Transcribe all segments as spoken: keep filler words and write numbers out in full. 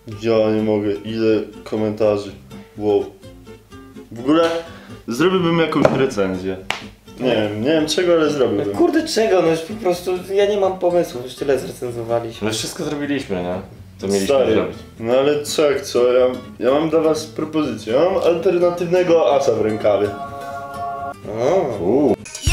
Ja nie mogę, ile komentarzy. Wow. W ogóle zrobiłbym jakąś recenzję. Nie wiem, nie wiem czego, ale zrobiłbym. No kurde czego, no już po prostu ja nie mam pomysłu, już tyle zrecenzowaliśmy. No wszystko zrobiliśmy, nie? Co mieliśmy Stary, zrobić. no ale co jak co, ja, ja mam dla was propozycję, ja mam alternatywnego asa w rękawie. O. Uuu.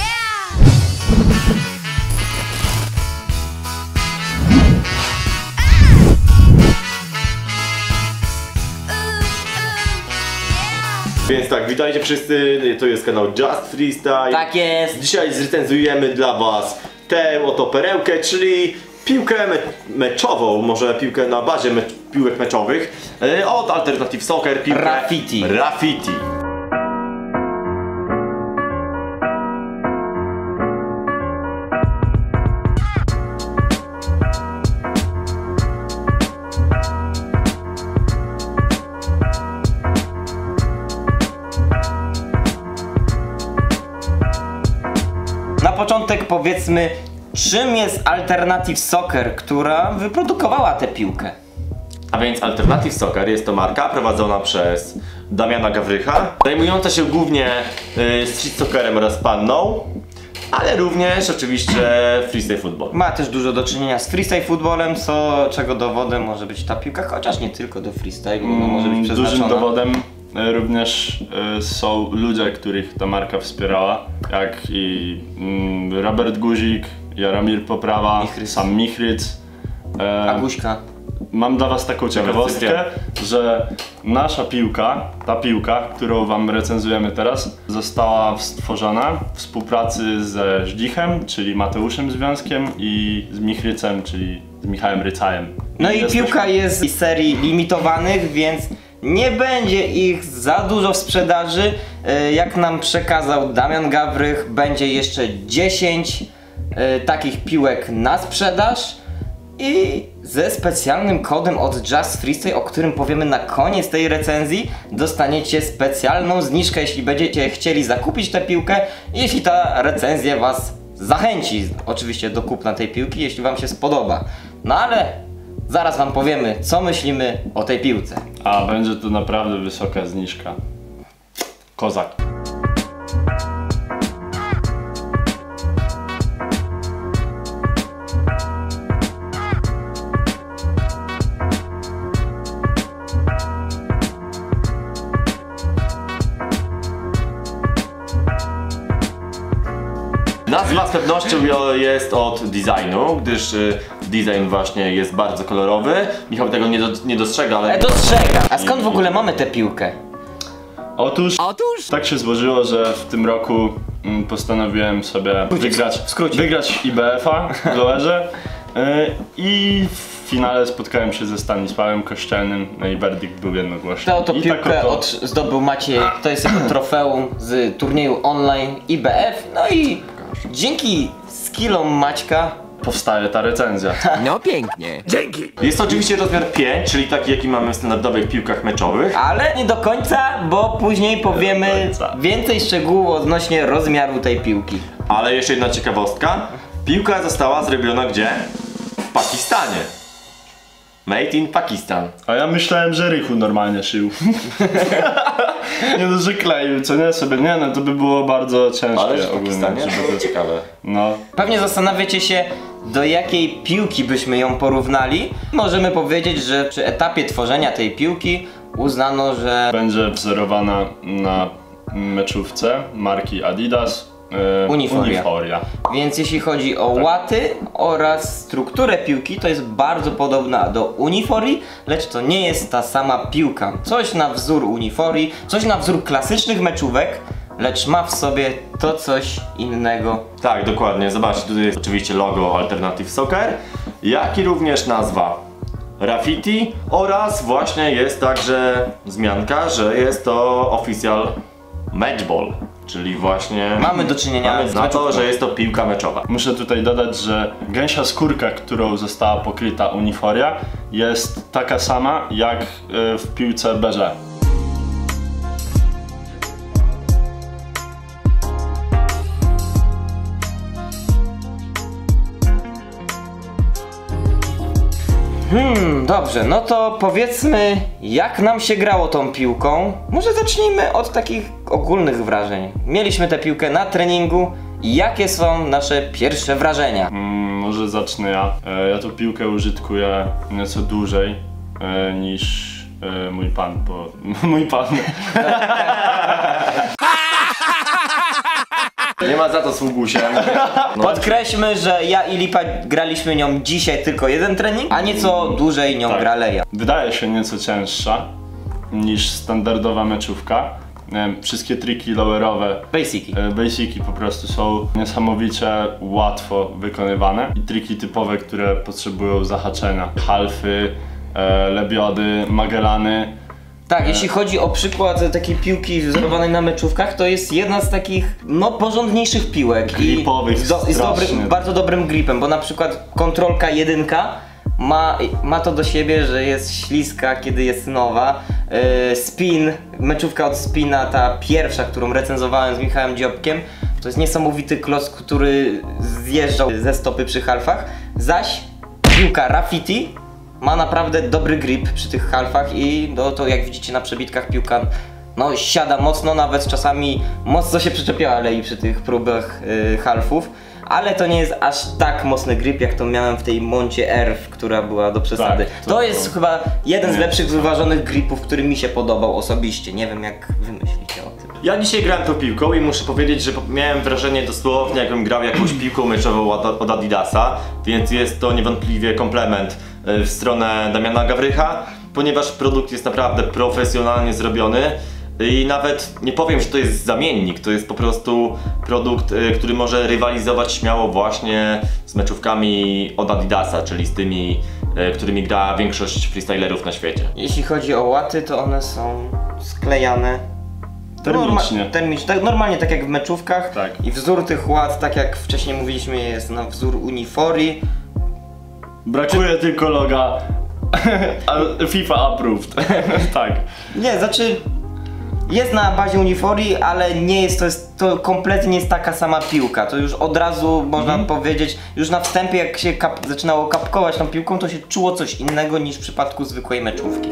Więc tak, witajcie wszyscy, to jest kanał Just Freestyle. Tak jest. Dzisiaj zrecenzujemy dla was tę oto perełkę, czyli piłkę me meczową, może piłkę na bazie me piłek meczowych e, od Alternative Soccer, piłkę Rafiti. Rafiti. Na początek powiedzmy, czym jest Alternative Soccer, która wyprodukowała tę piłkę? A więc Alternative Soccer jest to marka prowadzona przez Damiana Gawrycha, zajmująca się głównie y, street soccerem oraz panną, ale również oczywiście freestyle football. Ma też dużo do czynienia z freestyle footballem, co, czego dowodem może być ta piłka, chociaż nie tylko do freestylu, mm, może być przeznaczona. Dużym dowodem e, również e, są ludzie, których ta marka wspierała, jak i mm, Robert Guzik, Jaromir Poprawa, Michrys. sam Michryc. E, Aguśka. Mam dla was taką ciekawostkę, że nasza piłka, ta piłka, którą wam recenzujemy teraz, została stworzona w współpracy ze Żdzichem, czyli Mateuszem Związkiem, i z Michrycem, czyli z Michałem Rycajem. No i jesteśmy... piłka jest z serii limitowanych, więc nie będzie ich za dużo w sprzedaży. Jak nam przekazał Damian Gawrych, będzie jeszcze dziesięć takich piłek na sprzedaż i ze specjalnym kodem od Just Freestyle, o którym powiemy na koniec tej recenzji, dostaniecie specjalną zniżkę, jeśli będziecie chcieli zakupić tę piłkę, jeśli ta recenzja was zachęci oczywiście do kupna tej piłki, jeśli wam się spodoba. No ale zaraz wam powiemy, co myślimy o tej piłce. A będzie to naprawdę wysoka zniżka. Kozak. Nazwa z pewnością jest od designu, gdyż y, design właśnie jest bardzo kolorowy. Michał tego nie, do, nie dostrzega, ale... E, dostrzega. A skąd w ogóle mamy tę piłkę? Otóż, Otóż tak się złożyło, że w tym roku mm, postanowiłem sobie wygrać, w skrócie. wygrać I B F a w Loerze yy, i w finale spotkałem się ze Stanisławem Kościelnym, no i werdykt był jednogłośny. Tę oto I piłkę tak oto... od, zdobył Maciej, to jest jego trofeum z turnieju online I B F, no i dzięki skillom Maćka powstaje ta recenzja. No pięknie. Dzięki! Jest to oczywiście rozmiar pięć, czyli taki jaki mamy w standardowych piłkach meczowych. ale nie do końca, bo później powiemy więcej szczegółów odnośnie rozmiaru tej piłki. Ale jeszcze jedna ciekawostka. Piłka została zrobiona gdzie? W Pakistanie. Made in Pakistan. A ja myślałem, że Rychu normalnie szył. Nie no, że kleił, co nie sobie, nie no, to by było bardzo ciężkie. Ale w ogólnie, Pakistanie żeby to ciekawe. No. Pewnie zastanawiacie się, do jakiej piłki byśmy ją porównali. Możemy powiedzieć, że przy etapie tworzenia tej piłki uznano, że Będzie wzorowana na meczówce marki Adidas. Yy, Uniforia. Uniforia. Więc jeśli chodzi o łaty oraz strukturę piłki, to jest bardzo podobna do Uniforii, lecz to nie jest ta sama piłka. Coś na wzór Uniforii, coś na wzór klasycznych meczówek, lecz ma w sobie to coś innego. Tak, dokładnie. Zobaczcie, tutaj jest oczywiście logo Alternative Soccer, jak i również nazwa Rafiti oraz właśnie jest także wzmianka, że jest to official matchball, czyli właśnie Mamy do czynienia mamy z na to, meczówką. że jest to piłka meczowa. Muszę tutaj dodać, że gęsia skórka, którą została pokryta Uniforia, jest taka sama jak yy, w piłce Berze. Hmm, dobrze, no to powiedzmy, jak nam się grało tą piłką. Może zacznijmy od takich ogólnych wrażeń. Mieliśmy tę piłkę na treningu. Jakie są nasze pierwsze wrażenia? Mm, może zacznę ja. E, ja tą piłkę użytkuję nieco dłużej e, niż e, mój pan, bo mój pan. Nie ma za to sługusie. No. Podkreślmy, że ja i Lipa graliśmy nią dzisiaj tylko jeden trening, a nieco dłużej nią Tak. gra Leja. Wydaje się nieco cięższa niż standardowa meczówka. Nie wiem, wszystkie triki lowerowe, Basiki. e, basiki po prostu są niesamowicie łatwo wykonywane. I triki typowe, które potrzebują zahaczenia. Halfy, e, lebiody, magellany. Tak, jeśli chodzi o przykład takiej piłki wzorowanej na meczówkach, to jest jedna z takich, no, porządniejszych piłek. Gripowych I z, do, i z dobrym, strasznie. bardzo dobrym gripem, bo na przykład kontrolka jedynka ma, ma to do siebie, że jest śliska, kiedy jest nowa. Yy, spin, meczówka od Spina, ta pierwsza, którą recenzowałem z Michałem Dziobkiem, to jest niesamowity kloc, który zjeżdżał ze stopy przy halfach. Zaś piłka Rafiti ma naprawdę dobry grip przy tych halfach i no, to jak widzicie na przebitkach piłka no, siada mocno, nawet czasami mocno się przyczepiała Lei przy tych próbach yy, halfów. Ale to nie jest aż tak mocny grip, jak to miałem w tej Moncie R, która była do przesady. Tak, to, to- jest to- chyba jeden z nie, lepszych to- wyważonych gripów, który mi się podobał osobiście. Nie wiem, jak wy myślicie o tym. Ja dzisiaj grałem tą piłką i muszę powiedzieć, że miałem wrażenie dosłownie, jakbym grał jakąś piłką meczową od, od Adidasa, więc jest to niewątpliwie komplement e, w stronę Damiana Gawrycha, ponieważ produkt jest naprawdę profesjonalnie zrobiony i nawet nie powiem, że to jest zamiennik, to jest po prostu produkt, e, który może rywalizować śmiało właśnie z meczówkami od Adidasa, czyli z tymi, e, którymi gra większość freestylerów na świecie. Jeśli chodzi o łaty, to one są sklejane Termicznie. Norma termicznie, tak, normalnie tak jak w meczówkach. Tak. I wzór tych łat, tak jak wcześniej mówiliśmy, jest na wzór Unifori. Brakuje tylko loga FIFA approved. Tak. Nie, znaczy jest na bazie Unifori, ale nie jest to, jest, to kompletnie nie jest taka sama piłka. To już od razu można powiedzieć, już na wstępie jak się kap, zaczynało kapkować tą piłką, to się czuło coś innego niż w przypadku zwykłej meczówki.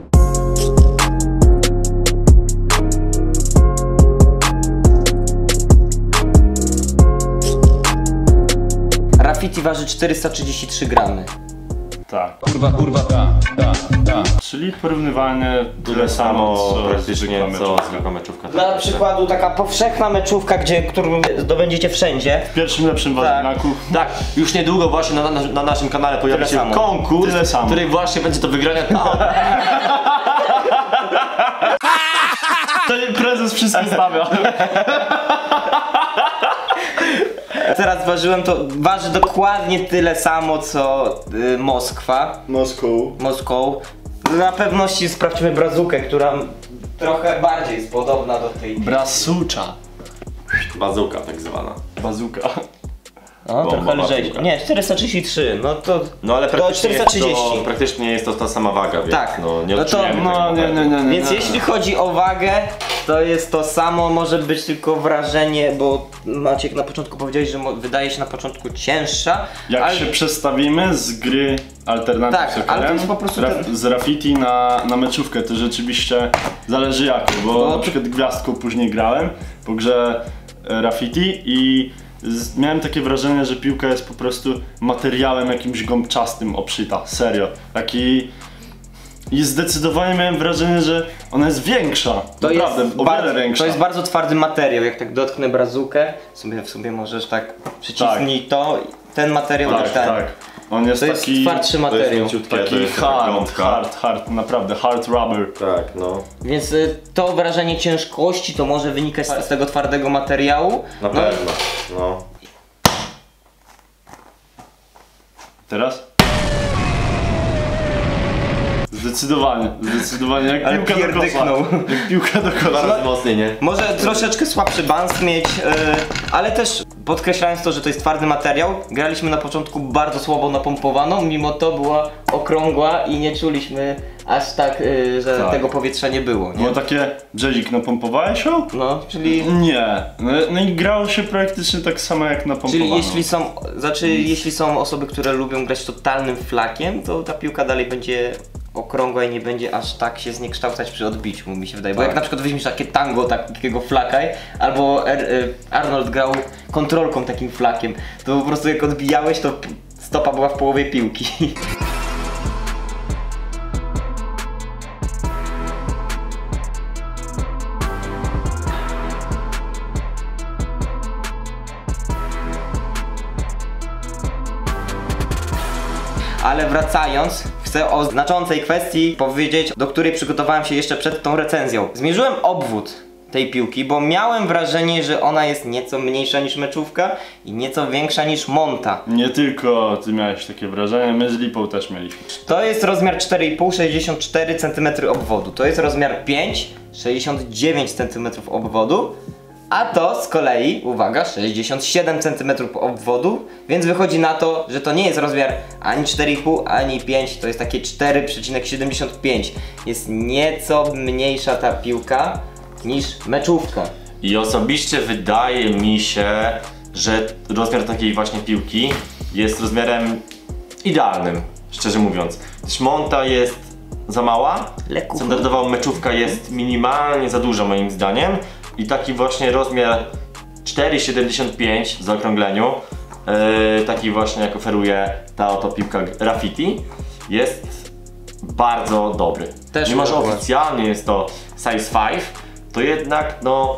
Rafiti waży czterysta trzydzieści trzy gramy. Tak. Kurwa, kurwa, ta, ta, ta. Czyli porównywalnie Tyle samo co praktycznie zwykła co meczówka. zwykła meczówka. Dla przykładu taka powszechna meczówka, gdzie, którą zdobędziecie wszędzie. W pierwszym lepszym ważynaku. Tak, już niedługo właśnie na, na, na naszym kanale pojawi Tyle się samo. konkurs, Tyle samo. który właśnie będzie do wygrania. To nie prezes wszystko stawia. Teraz ważyłem, to waży dokładnie tyle samo co y, Moskwa. Moscow. Moscow. Na pewności sprawdźmy brazukę, która trochę bardziej jest podobna do tej. Brasucza. Bazuka tak zwana. Bazuka. No, Bomba trochę lżej. bazuka. Nie, czterysta trzydzieści trzy, no to. No ale to praktycznie jest, czterysta trzydzieści. to, praktycznie jest to ta sama waga, więc Tak. no, nie No to- odczujemy No tego nie, nie, kompletu. nie, nie. Więc nie. jeśli chodzi o wagę, to jest to samo, może być tylko wrażenie, bo Maciek na początku powiedziałeś, że mo- wydaje się na początku cięższa. Jak ale... się przestawimy z gry Alternative Tak, Soccerem, ale to jest po prostu raf- ten- z Rafiti na, na meczówkę, to rzeczywiście zależy jaką, bo No, na to- przykład gwiazdką później grałem po grze e, Rafiti i z, miałem takie wrażenie, że piłka jest po prostu materiałem jakimś gąbczastym obszyta, serio. Taki... I zdecydowanie miałem wrażenie, że ona jest większa, To naprawdę, jest, o bardzo, wiele większa. to jest bardzo twardy materiał, jak tak dotknę brazukę, sobie, w sobie możesz tak przycisnij to, ten materiał Tak, też ten. tak. On jest To jest taki... twardszy To jest materiał. mięciutkie, to Taki jest taka hard, gąbka. hard, hard, naprawdę, hard rubber. Tak, no. Więc y, to wrażenie ciężkości to może wynikać z, z tego twardego materiału. Na No, pewno. No. Teraz? Zdecydowanie, zdecydowanie jak Ale piłka do kosza. pierdyknął. Jak piłka do Dwa kosza. razy mocniej, nie? Może troszeczkę słabszy bansk mieć, yy, ale też podkreślając to, że to jest twardy materiał, graliśmy na początku bardzo słabo napompowaną, mimo to była okrągła i nie czuliśmy aż tak, yy, że Tak. tego powietrza nie było, nie? Było takie, Brzezik, napompowałeś ją? No, czyli... Nie. No, no i grało się praktycznie tak samo jak napompowano. Czyli jeśli są, znaczy, jeśli są osoby, które lubią grać totalnym flakiem, to ta piłka dalej będzie okrągła i nie będzie aż tak się zniekształcać przy odbiciu, mi się wydaje. Bo jak na przykład weźmiesz takie tango takiego flakaj, albo er, y, Arnold grał kontrolką takim flakiem, to po prostu jak odbijałeś, to p- stopa była w połowie piłki. Ale wracając, chcę o znaczącej kwestii powiedzieć, do której przygotowałem się jeszcze przed tą recenzją. Zmierzyłem obwód tej piłki, bo miałem wrażenie, że ona jest nieco mniejsza niż meczówka i nieco większa niż Monta. Nie tylko ty miałeś takie wrażenie, my z Lipą też mieliśmy. To jest rozmiar cztery i pół, sześćdziesiąt cztery centymetry obwodu. To jest rozmiar pięć, sześćdziesiąt dziewięć centymetrów obwodu. A to z kolei, uwaga, sześćdziesiąt siedem centymetrów obwodu, więc wychodzi na to, że to nie jest rozmiar ani cztery i pół, ani pięć, to jest takie cztery przecinek siedemdziesiąt pięć. Jest nieco mniejsza ta piłka niż meczówka. I osobiście wydaje mi się, że rozmiar takiej właśnie piłki jest rozmiarem idealnym, szczerze mówiąc. Gdyż Monta jest za mała, Lekko. standardowa meczówka jest minimalnie za duża moim zdaniem i taki właśnie rozmiar cztery siedemdziesiąt pięć w zaokrągleniu, yy, taki właśnie jak oferuje ta oto piłka Rafiti, jest bardzo dobry. Też Mimo, że dokładnie. oficjalnie jest to size pięć, to jednak no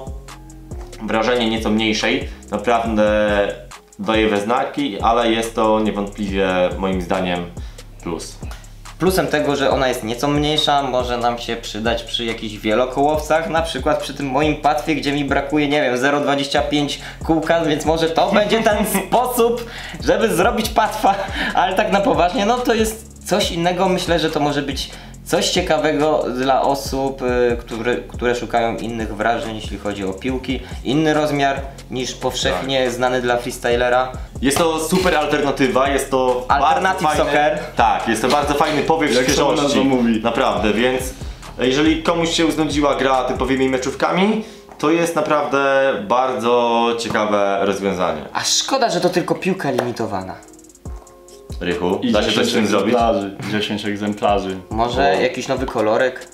wrażenie nieco mniejszej naprawdę daje we znaki, ale jest to niewątpliwie moim zdaniem plus. Plusem tego, że ona jest nieco mniejsza, może nam się przydać przy jakichś wielokołowcach, na przykład przy tym moim płatwie, gdzie mi brakuje, nie wiem, zero przecinek dwadzieścia pięć kółka, więc może to będzie ten sposób, żeby zrobić płatwa, ale tak na poważnie, no to jest coś innego, myślę, że to może być coś ciekawego dla osób, y, które, które szukają innych wrażeń, jeśli chodzi o piłki, inny rozmiar niż powszechnie Tak. znany dla freestylera. Jest to super alternatywa, jest to Alternative bardzo fajny, soccer. Tak, jest to bardzo fajny powiew Jak sama świeżości. nazwa mówi. Naprawdę, więc jeżeli komuś się znudziła gra typowymi meczówkami, to jest naprawdę bardzo ciekawe rozwiązanie. A szkoda, że to tylko piłka limitowana. Rychu, I da się coś z tym zrobić? egzemplarzy, dziesięć egzemplarzy. Może O. jakiś nowy kolorek?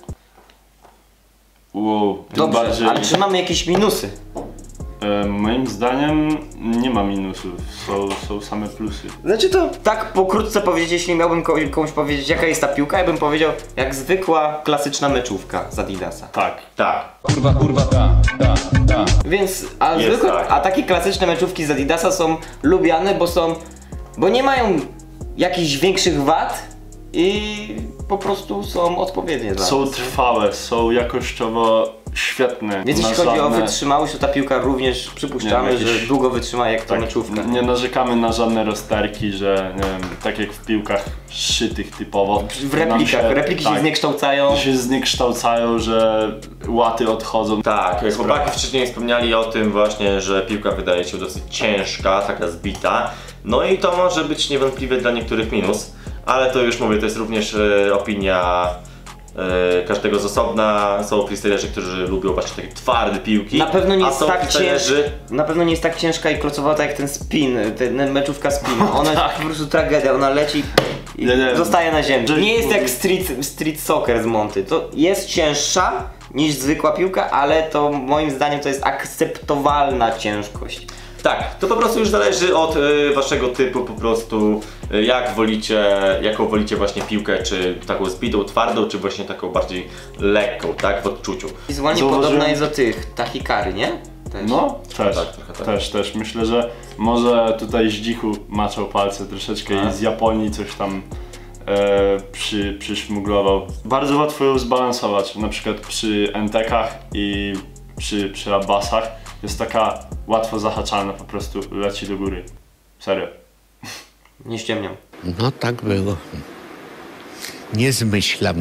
Wow, tym Dobrze, bardziej, ale czy mamy jakieś minusy? e, moim zdaniem nie ma minusów, są, są same plusy. Znaczy to tak pokrótce powiedzieć, jeśli miałbym komuś, komuś powiedzieć jaka jest ta piłka, ja bym powiedział jak zwykła klasyczna meczówka z Adidasa. Tak. Tak. Kurwa, kurwa, ta, ta, ta. Więc, a, Jest zwykłe, tak. a takie klasyczne meczówki z Adidasa są lubiane, bo są, bo nie mają jakichś większych wad i po prostu są odpowiednie dla Są nas. trwałe, są jakościowo świetne. Więc na jeśli chodzi o żadne- wytrzymałość, to ta piłka również przypuszczamy, Nie, jakieś- że długo wytrzyma jak ta Tak, meczówka. nie narzekamy na żadne rozterki, że nie wiem, tak jak w piłkach szytych typowo. W replikach, nam repliki się tak, zniekształcają. się zniekształcają, że łaty odchodzą. Tak, chłopaki wcześniej wspomniali o tym właśnie, że piłka wydaje się dosyć ciężka, taka zbita. No i to może być niewątpliwie dla niektórych minus, ale to już mówię, to jest również e, opinia e, każdego z osobna. Są freestylerzy, którzy lubią właśnie takie twarde piłki. Na pewno nie a jest są tak freestylerzy- ciężka. Na pewno nie jest tak ciężka i klocowata jak ten spin, ten meczówka spin. Ona jest po prostu tragedia, ona leci i Nie, nie. zostaje na ziemi. Że- Nie jest jak street, street soccer z Monty. To jest cięższa niż zwykła piłka, ale to moim zdaniem to jest akceptowalna ciężkość. Tak, to po prostu już zależy od y, waszego typu po prostu, y, jak wolicie, jaką wolicie właśnie piłkę, czy taką zbitą, twardą, czy właśnie taką bardziej lekką, tak, w odczuciu. Wizualnie Zauważyłem- podobna jest do tych Tachikary, nie? Też. No, też, Tak, trochę tak. też, też. Myślę, że może tutaj Zdzichu maczał palce troszeczkę Tak. i z Japonii coś tam e, przy, przyszmuglował. Bardzo łatwo ją zbalansować, na przykład przy entekach i przy, przy rabasach. Jest taka łatwo zahaczalna, po prostu leci do góry. Serio. Nie ściemniam. No tak było. Nie zmyślam.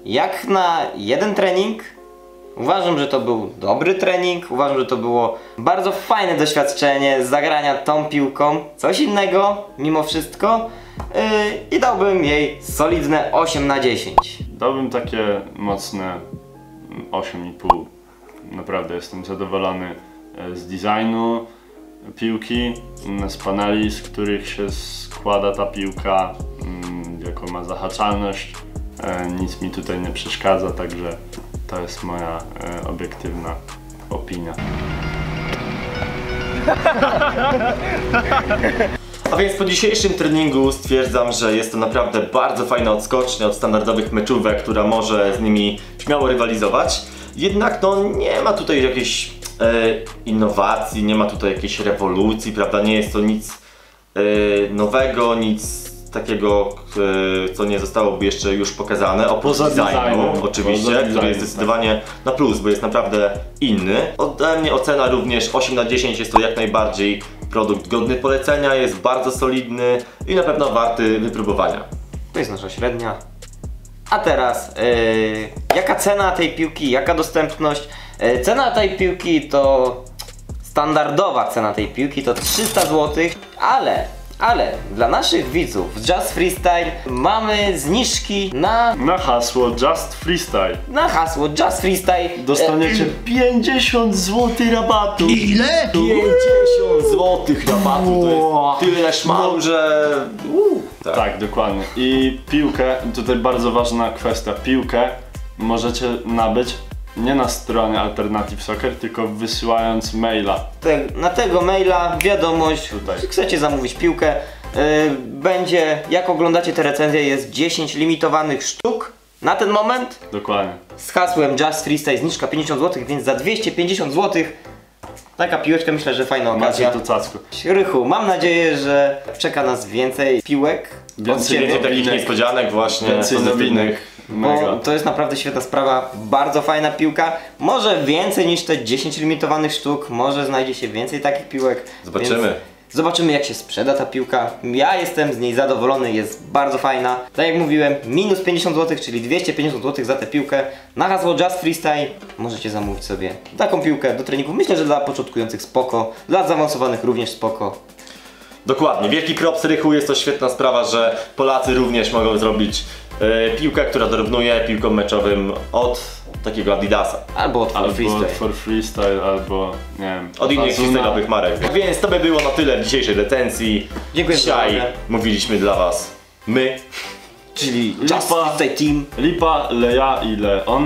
jak na jeden trening, uważam, że to był dobry trening, uważam, że to było bardzo fajne doświadczenie zagrania tą piłką, coś innego mimo wszystko yy, i dałbym jej solidne osiem na dziesięć. Dałbym takie mocne osiem i pół. Naprawdę jestem zadowolony z designu piłki, z paneli, z których się składa ta piłka, jaką ma zahaczalność. Nic mi tutaj nie przeszkadza, także to jest moja obiektywna opinia. A więc po dzisiejszym treningu stwierdzam, że jest to naprawdę bardzo fajna odskocznia od standardowych meczówek, która może z nimi śmiało rywalizować. Jednak no nie ma tutaj jakiejś e, innowacji, nie ma tutaj jakiejś rewolucji, prawda? Nie jest to nic e, nowego, nic takiego, e, co nie zostałoby jeszcze już pokazane. Oprócz Poza designu, designem. oczywiście, Poza który designem, jest zdecydowanie na plus, bo jest naprawdę inny. Ode mnie ocena również osiem na dziesięć, jest to jak najbardziej produkt godny polecenia, jest bardzo solidny i na pewno warty wypróbowania. To jest nasza średnia. A teraz, yy, jaka cena tej piłki, jaka dostępność? Yy, cena tej piłki to standardowa cena tej piłki to trzysta złotych, ale, ale dla naszych widzów z Just Freestyle mamy zniżki na, Na hasło Just Freestyle na hasło Just Freestyle. dostaniecie pięćdziesiąt złotych rabatu. Ile? pięćdziesiąt złotych rabatu, to jest tyle szmał, że... Uh, tak. Tak, dokładnie. I piłkę, tutaj bardzo ważna kwestia, piłkę możecie nabyć nie na stronie Alternative Soccer, tylko wysyłając maila. Te, na tego maila wiadomość, Tutaj. że chcecie zamówić piłkę. Yy, będzie, jak oglądacie te recenzje, jest dziesięć limitowanych sztuk na ten moment. Dokładnie. Z hasłem Just Freestyle zniżka pięćdziesiąt złotych, więc za dwieście pięćdziesiąt złotych taka piłeczka, myślę, że fajna Macie okazja. to cacko. Rychu, mam nadzieję, że czeka nas więcej piłek od Więcej ciebie, Więcej takich Nowinek. niespodzianek właśnie, Więcej pozytywnych. nowinek. Mega. bo to jest naprawdę świetna sprawa, bardzo fajna piłka. Może więcej niż te dziesięć limitowanych sztuk, może znajdzie się więcej takich piłek. Zobaczymy. Więc zobaczymy, jak się sprzeda ta piłka. Ja jestem z niej zadowolony, jest bardzo fajna. Tak jak mówiłem, minus pięćdziesiąt złotych, czyli dwieście pięćdziesiąt złotych za tę piłkę. Na hasło Just Freestyle możecie zamówić sobie taką piłkę do treningu. Myślę, że dla początkujących spoko, dla zaawansowanych również spoko. Dokładnie, wielki props Rychu, jest to świetna sprawa, że Polacy również mogą zrobić e, piłkę, która dorównuje piłkom meczowym od takiego Adidasa. Albo od Albo Freestyle. for freestyle, albo nie wiem. Od innych Fazuna. freestyle'owych marek. Więc to by było na tyle w dzisiejszej recenzji. Dziękuję Dzisiaj bardzo. mówiliśmy dla was my. Czyli Just Lipa. Freestyle Team. Lipa, Leja i Leon.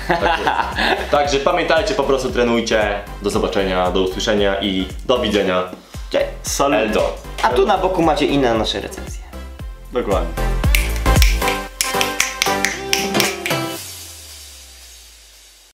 Także pamiętajcie, po prostu trenujcie. Do zobaczenia, do usłyszenia i do widzenia. Cześć. Salut. Eldo. A tu na boku macie inne nasze recenzje. Dokładnie.